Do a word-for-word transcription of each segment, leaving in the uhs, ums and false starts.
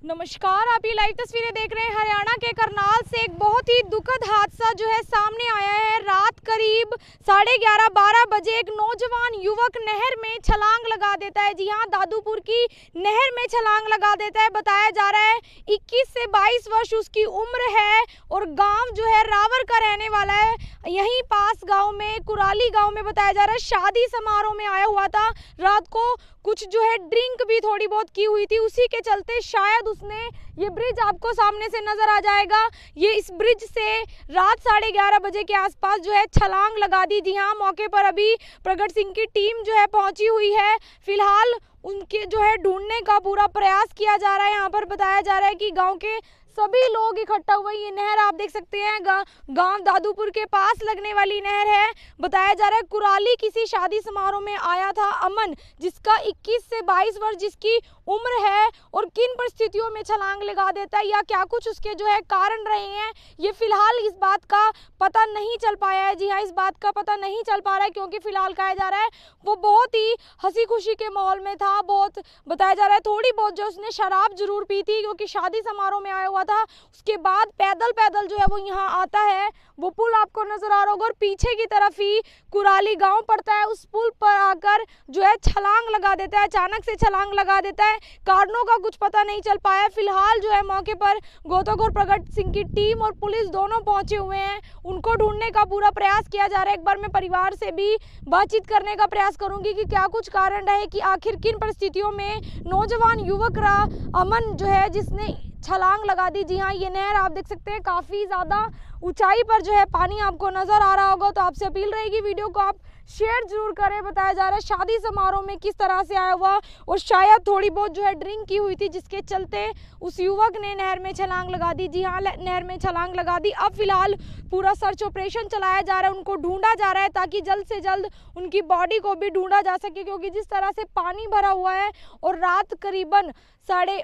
नमस्कार, आप ये लाइव तस्वीरें देख रहे हैं। हरियाणा के करनाल से एक बहुत ही दुखद हादसा जो है सामने आया है। रात करीब साढ़े ग्यारह बारह बजे एक नौजवान युवक नहर में छलांग लगा देता है। जी हां, दादूपुर की नहर में छलांग लगा देता है। बताया जा रहा है इक्कीस से बाईस वर्ष उसकी उम्र है और गांव जो है रावर का रहने वाला है। यहीं पास गांव में कुराली गांव में बताया जा रहा है शादी समारोह में आया हुआ था। रात को कुछ जो है ड्रिंक भी थोड़ी बहुत की हुई थी, उसी के चलते शायद उसने, ये ब्रिज आपको सामने से नजर आ जाएगा, ये इस ब्रिज से रात साढ़े ग्यारह बजे के आसपास जो है छलांग लगा दी। जी हाँ, मौके पर अभी प्रगट सिंह की टीम जो है पहुंची हुई है। फिलहाल उनके जो है ढूंढने का पूरा प्रयास किया जा रहा है। यहाँ पर बताया जा रहा है कि गाँव के सभी लोग इकट्ठा हुए। ये नहर आप देख सकते हैं, गांव दादूपुर के पास लगने वाली नहर है। बताया जा रहा है कुराली किसी शादी समारोह में आया था अमन, जिसका इक्कीस से बाईस वर्ष जिसकी उम्र है, और किन परिस्थितियों में छलांग लगा देता है या क्या कुछ उसके जो है कारण रहे हैं, ये फिलहाल इस बात का पता नहीं चल पाया है। जी हाँ, इस बात का पता नहीं चल पा रहा है क्योंकि फिलहाल कहा जा रहा है वो बहुत ही हंसी खुशी के माहौल में था। बहुत बताया जा रहा है थोड़ी बहुत जो उसने शराब जरूर पी थी क्योंकि शादी समारोह में आया हुआ था। उसके बाद पैदल पैदल जो है वो यहाँ आता है। वो पुल आपको नजर आ रहा होगा और पीछे की तरफ ही कुराली गांव पड़ता है। उस पुल पर आकर जो है छलांग लगा देता है, अचानक से छलांग लगा देता है। कारणों का कुछ पता नहीं चल पाया। फिलहाल जो है मौके पर गोताखोर प्रगट सिंह की टीम और पुलिस दोनों पहुंचे हुए हैं। उनको ढूंढने का पूरा प्रयास किया जा रहा है। एक बार मैं परिवार से भी बातचीत करने का प्रयास करूंगी कि क्या कुछ कारण रहे कि आखिर किन परिस्थितियों में नौजवान युवक रहा अमन जो है जिसने छलांग लगा दी। जी हाँ, ये नहर आप देख सकते हैं काफ़ी ज़्यादा ऊंचाई पर जो है पानी आपको नज़र आ रहा होगा। तो आपसे अपील रहेगी वीडियो को आप शेयर जरूर करें। बताया जा रहा है शादी समारोह में किस तरह से आया हुआ और शायद थोड़ी बहुत जो है ड्रिंक की हुई थी जिसके चलते उस युवक ने नहर में छलांग लगा दी। जी हाँ, नहर में छलांग लगा दी। अब फिलहाल पूरा सर्च ऑपरेशन चलाया जा रहा है, उनको ढूंढा जा रहा है ताकि जल्द से जल्द उनकी बॉडी को भी ढूंढा जा सके, क्योंकि जिस तरह से पानी भरा हुआ है और रात करीबन साढ़े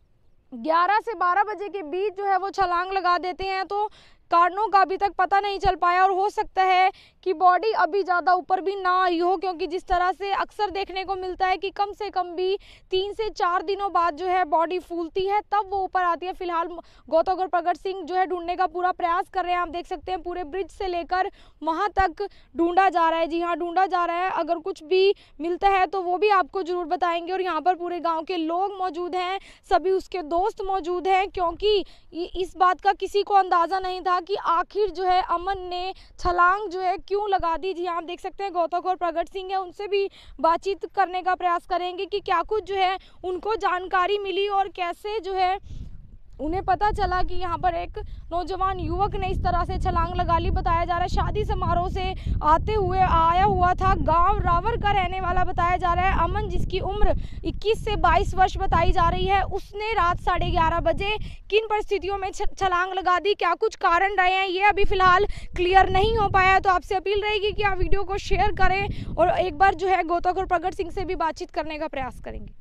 ग्यारह से बारह बजे के बीच जो है वो छलांग लगा देते हैं, तो कारणों का अभी तक पता नहीं चल पाया। और हो सकता है कि बॉडी अभी ज़्यादा ऊपर भी ना आई हो, क्योंकि जिस तरह से अक्सर देखने को मिलता है कि कम से कम भी तीन से चार दिनों बाद जो है बॉडी फूलती है तब वो ऊपर आती है। फिलहाल गोताखोर प्रगट सिंह जो है ढूंढने का पूरा प्रयास कर रहे हैं। आप देख सकते हैं पूरे ब्रिज से लेकर वहाँ तक ढूंढा जा रहा है। जी हाँ, ढूंढा जा रहा है। अगर कुछ भी मिलता है तो वो भी आपको ज़रूर बताएंगे। और यहाँ पर पूरे गाँव के लोग मौजूद हैं, सभी उसके दोस्त मौजूद हैं, क्योंकि इस बात का किसी को अंदाज़ा नहीं था कि आखिर जो है अमन ने छलांग जो है क्यों लगा दी। जी आप देख सकते हैं गोताखोर प्रगट सिंह है, उनसे भी बातचीत करने का प्रयास करेंगे कि क्या कुछ जो है उनको जानकारी मिली और कैसे जो है उन्हें पता चला कि यहाँ पर एक नौजवान युवक ने इस तरह से छलांग लगा ली। बताया जा रहा है शादी समारोह से आते हुए आया हुआ था, गांव रावर का रहने वाला बताया जा रहा है अमन, जिसकी उम्र इक्कीस से बाईस वर्ष बताई जा रही है। उसने रात साढ़े ग्यारह बजे किन परिस्थितियों में छलांग लगा दी, क्या कुछ कारण रहे हैं, ये अभी फिलहाल क्लियर नहीं हो पाया। तो आपसे अपील रहेगी कि आप वीडियो को शेयर करें और एक बार जो है गोताखोर प्रगट सिंह से भी बातचीत करने का प्रयास करेंगे।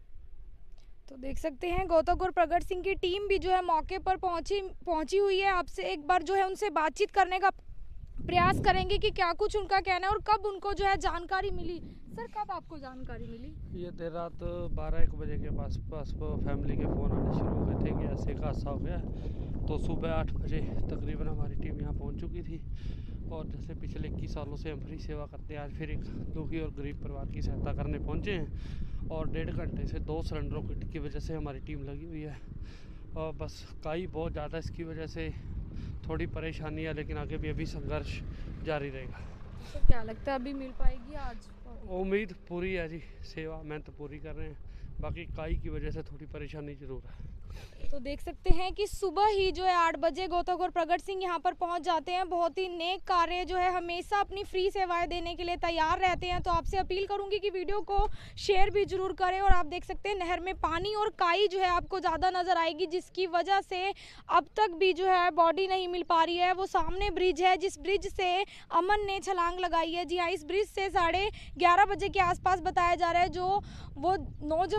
तो देख सकते हैं गोताखोर प्रगट सिंह की टीम भी जो है मौके पर पहुंची पहुंची हुई है। आपसे एक बार जो है उनसे बातचीत करने का प्रयास करेंगे कि क्या कुछ उनका कहना है और कब उनको जो है जानकारी मिली। सर, कब आपको जानकारी मिली? ये देर रात बारह एक बजे के पास पास फैमिली के फ़ोन आने शुरू हो गए थे कि ऐसे का हादसा हो गया। तो सुबह आठ बजे तकरीबन हमारी टीम यहाँ पहुँच चुकी थी और जैसे पिछले इक्कीस सालों से हम फ्री सेवा करते हैं, आज फिर एक दुखी और गरीब परिवार की सहायता करने पहुँचे हैं। और डेढ़ घंटे से दो सिलेंडरों की वजह से हमारी टीम लगी हुई है और बस काई बहुत ज़्यादा, इसकी वजह से थोड़ी परेशानी है, लेकिन आगे भी अभी संघर्ष जारी रहेगा। तो क्या लगता है अभी मिल पाएगी आज? उम्मीद पूरी है जी, सेवा मेहनत पूरी कर रहे हैं, बाकी काई की वजह से थोड़ी परेशानी जरूर है। तो देख सकते हैं कि सुबह ही जो है आठ बजे गोताखोर प्रगट सिंह यहाँ पर पहुँच जाते हैं। बहुत ही नेक कार्य जो है, हमेशा अपनी फ्री सेवाएं देने के लिए तैयार रहते हैं। तो आपसे अपील करूंगी कि वीडियो को शेयर भी जरूर करें। और आप देख सकते हैं नहर में पानी और काई जो है आपको ज़्यादा नज़र आएगी, जिसकी वजह से अब तक भी जो है बॉडी नहीं मिल पा रही है। वो सामने ब्रिज है जिस ब्रिज से अमन ने छलांग लगाई है। जी हाँ, इस ब्रिज से साढ़े ग्यारह बजे के आसपास बताया जा रहा है जो वो नौजवान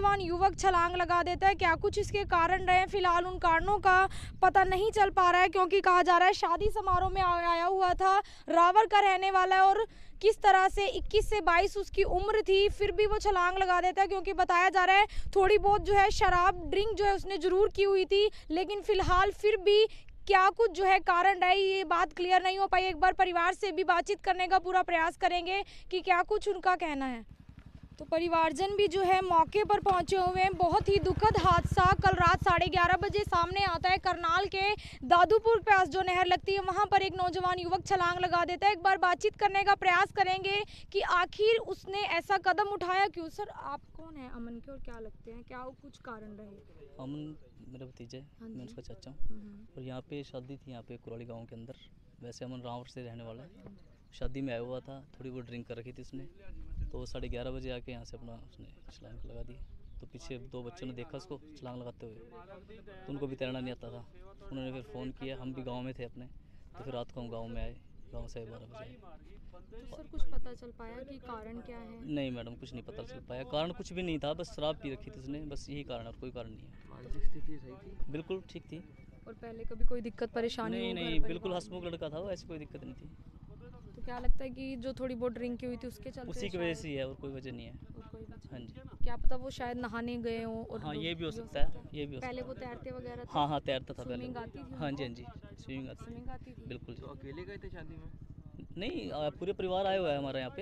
नौजवान युवक छलांग लगा देता है। क्या कुछ इसके कारण रहे, फिलहाल उन कारणों का पता नहीं चल पा रहा है, क्योंकि कहा जा रहा है शादी समारोह में आया हुआ था, रावर का रहने वाला है और किस तरह से इक्कीस से बाईस उसकी उम्र थी, फिर भी वो छलांग लगा देता है। क्योंकि बताया जा रहा है थोड़ी बहुत जो है शराब ड्रिंक जो है उसने ज़रूर की हुई थी, लेकिन फिलहाल फिर भी क्या कुछ जो है कारण रही ये बात क्लियर नहीं हो पाई। एक बार परिवार से भी बातचीत करने का पूरा प्रयास करेंगे कि क्या कुछ उनका कहना है। तो परिवारजन भी जो है मौके पर पहुंचे हुए हैं। बहुत ही दुखद हादसा कल रात साढ़े ग्यारह बजे सामने आता है। करनाल के दादूपुर के पास जो नहर लगती है वहां पर एक नौजवान युवक छलांग लगा देता है। एक बार बातचीत करने का प्रयास करेंगे कि आखिर उसने ऐसा कदम उठाया क्यों। सर, आप कौन है अमन के और क्या लगते हैं, क्या कुछ कारण रहे? अमन मेरा भतीजा है, हाँ मैं जी। उसका चाचा हूँ। और यहाँ पे शादी थी, यहाँ पे कुराली गांव के अंदर। वैसे अमन रावर से रहने वाला है। शादी में आया हुआ था, थोड़ी बहुत ड्रिंक कर रखी थी उसने, तो साढ़े ग्यारह बजे आके यहाँ से अपना उसने छलांग लगा दी। तो पीछे दो बच्चों ने देखा उसको छलांग लगाते हुए, तो उनको भी तैरना नहीं आता था। उन्होंने फिर फ़ोन किया, हम भी गाँव में थे अपने, तो फिर रात को हम गाँव में आए, गाँव से बारह बजे आए। तो सर कुछ पता चल पाया कि कारण क्या है? नहीं मैडम, कुछ नहीं पता चल पाया। कारण कुछ भी नहीं था, बस शराब पी रखी थी उसने, बस यही कारण है और कोई कारण नहीं है। मानसिक स्थिति सही थी? बिल्कुल ठीक थी। और पहले कभी कोई दिक्कत परेशानी नहीं हो घर नहीं, परिवार बिल्कुल में? हंसमुख लड़का था वो, ऐसी कोई दिक्कत नहीं थी। तो क्या लगता है कि जो थोड़ी बहुत ड्रिंक की हुई थी उसके चलते उसी की वजह शायद- से ही है और कोई वजह नहीं है। और कोई वजह- हाँ जी। क्या पता वो शायद नहाने गए हों और हाँ वो- ये भी हो ये सकता है, ये भी हो पहले सकता वो तैरते वगैरह है। थे? हाँ हाँ तैरता था पहले। स्विमिंग आती थी हाँ जी, उनको? हाँ जी, स्विमिंग आती स्विमिंग आती थी? थी, बिल्कुल जी। तो अकेले गए थे शादी में? नहीं आ, पूरे परिवार आया हुआ है हमारे यहाँ पे।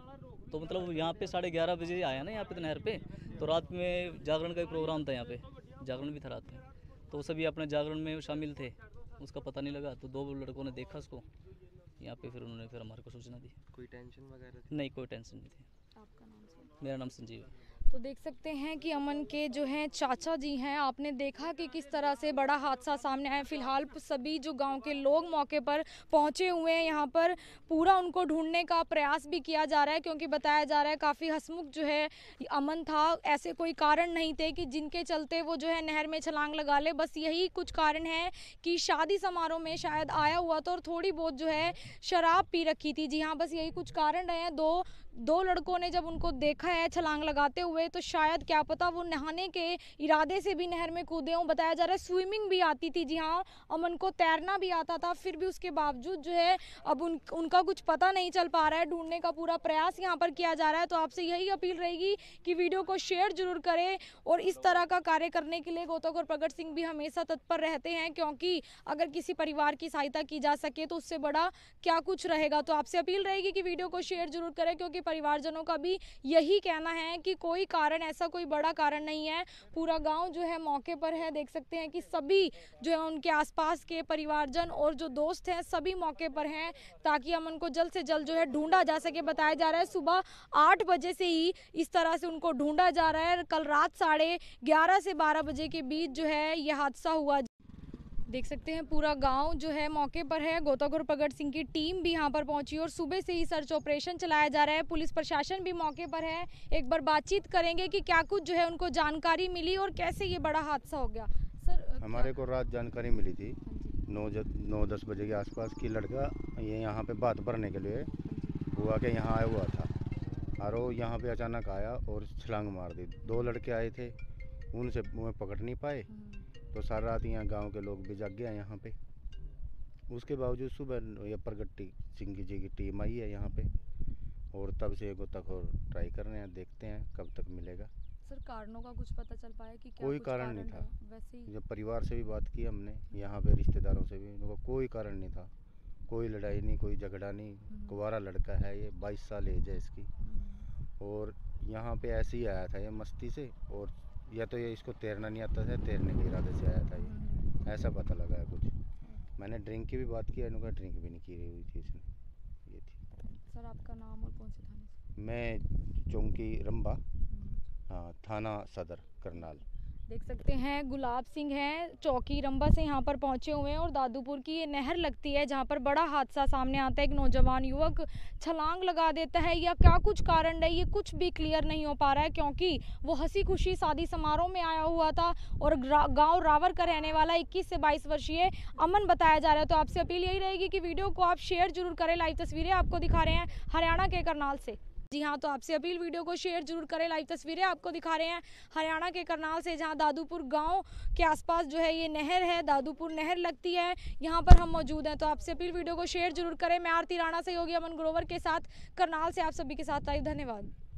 तो मतलब यहाँ पे साढ़े ग्यारह बजे आया ना यहाँ पे तो नहर पे, तो रात में जागरण का भी प्रोग्राम था यहाँ पे, जागरण भी था रात में, तो सभी अपने जागरण में शामिल थे। उसका पता नहीं लगा, तो दो लड़कों ने देखा उसको यहाँ पे, फिर उन्होंने फिर हमारे को सूचना दी। कोई टेंशन वगैरह थी? नहीं, कोई टेंशन नहीं थी। आपका नाम सर? मेरा नाम संजीव है। तो देख सकते हैं कि अमन के जो हैं चाचा जी हैं। आपने देखा कि किस तरह से बड़ा हादसा सामने आया। फिलहाल सभी जो गांव के लोग मौके पर पहुंचे हुए हैं, यहाँ पर पूरा उनको ढूंढने का प्रयास भी किया जा रहा है, क्योंकि बताया जा रहा है काफ़ी हंसमुख जो है अमन था। ऐसे कोई कारण नहीं थे कि जिनके चलते वो जो है नहर में छलांग लगा ले। बस यही कुछ कारण है कि शादी समारोह में शायद आया हुआ था और थोड़ी बहुत जो है शराब पी रखी थी। जी हाँ, बस यही कुछ कारण रहे हैं। दो दो लड़कों ने जब उनको देखा है छलांग लगाते हुए, तो शायद क्या पता वो नहाने के इरादे से भी नहर में कूदे हों। बताया जा रहा है स्विमिंग भी आती थी। जी हाँ, अमन को तैरना भी आता था, फिर भी उसके बावजूद जो है अब उन उनका कुछ पता नहीं चल पा रहा है। ढूंढने का पूरा प्रयास यहाँ पर किया जा रहा है। तो आपसे यही अपील रहेगी कि वीडियो को शेयर जरूर करें, और इस तरह का कार्य करने के लिए गोताखोर प्रगट सिंह भी हमेशा तत्पर रहते हैं, क्योंकि अगर किसी परिवार की सहायता की जा सके तो उससे बड़ा क्या कुछ रहेगा। तो आपसे अपील रहेगी कि वीडियो को शेयर जरूर करें, क्योंकि परिवारजनों का भी यही कहना है कि कोई कारण, ऐसा कोई बड़ा कारण नहीं है। पूरा गांव जो है मौके पर है। देख सकते हैं कि सभी जो है उनके आसपास के परिवारजन और जो दोस्त हैं सभी मौके पर हैं, ताकि अमन को जल्द से जल्द जो है ढूंढा जा सके। बताया जा रहा है सुबह आठ बजे से ही इस तरह से उनको ढूंढा जा रहा है। कल रात साढ़े ग्यारह से बारह बजे के बीच जो है यह हादसा हुआ। देख सकते हैं पूरा गांव जो है मौके पर है। गोताखोर प्रगट सिंह की टीम भी यहां पर पहुंची और सुबह से ही सर्च ऑपरेशन चलाया जा रहा है। पुलिस प्रशासन भी मौके पर है। एक बार बातचीत करेंगे कि क्या कुछ जो है उनको जानकारी मिली और कैसे ये बड़ा हादसा हो गया। सर, हमारे को रात जानकारी मिली थी नौ ज नौ दस बजे के आसपास की लड़का ये यहाँ पे बात भरने के लिए बुआ के यहाँ आया हुआ था, और वो यहाँ पे अचानक आया और छलांग मार दी। दो लड़के आए थे, उनसे मुँह पकड़ नहीं पाए, तो सारा रात यहाँ गांव के लोग भी जाग गए यहाँ पे। उसके बावजूद सुबह ये प्रगट सिंह जी की टीम आई है यहाँ पे, और तब से गोताखोर ट्राई कर रहे हैं, देखते हैं कब तक मिलेगा। सर, कारणों का कुछ पता चल पाया कि क्या कोई कुछ कारण नहीं था। है? वैसे ही जब परिवार से भी बात की हमने, यहाँ पे रिश्तेदारों से भी, उनको कोई कारण नहीं था। कोई लड़ाई नहीं, कोई झगड़ा नहीं। कुंवारा लड़का है ये, बाईस साल एज है इसकी, और यहाँ पे ऐसे ही आया था ये मस्ती से, और या तो ये इसको तैरना नहीं आता था, तैरने के इरादे से आया था ये, ऐसा पता लगा है कुछ। मैंने ड्रिंक की भी बात की, इन्होंने ड्रिंक भी नहीं की हुई थी इसने, ये थी। सर, आपका नाम और कौन से थाने से? मैं चौंकी रंबा, हाँ, थाना सदर करनाल। देख सकते हैं गुलाब सिंह हैं, चौकी रंबा से यहाँ पर पहुँचे हुए हैं, और दादूपुर की ये नहर लगती है जहाँ पर बड़ा हादसा सामने आता है। एक नौजवान युवक छलांग लगा देता है, या क्या कुछ कारण है ये कुछ भी क्लियर नहीं हो पा रहा है, क्योंकि वो हंसी खुशी शादी समारोह में आया हुआ था और गांव रावर का रहने वाला इक्कीस से बाईस वर्षीय अमन बताया जा रहा है। तो आपसे अपील यही रहेगी कि वीडियो को आप शेयर जरूर करें। लाइव तस्वीरें आपको दिखा रहे हैं हरियाणा के करनाल से। जी हाँ, तो आपसे अपील, वीडियो को शेयर जरूर करें। लाइव तस्वीरें आपको दिखा रहे हैं हरियाणा के करनाल से, जहां दादूपुर गांव के आसपास जो है ये नहर है, दादूपुर नहर लगती है, यहां पर हम मौजूद हैं। तो आपसे अपील, वीडियो को शेयर जरूर करें। मैं आरती राणा, सहयोगी अमन ग्रोवर के साथ करनाल से आप सभी के साथ लाइव। धन्यवाद।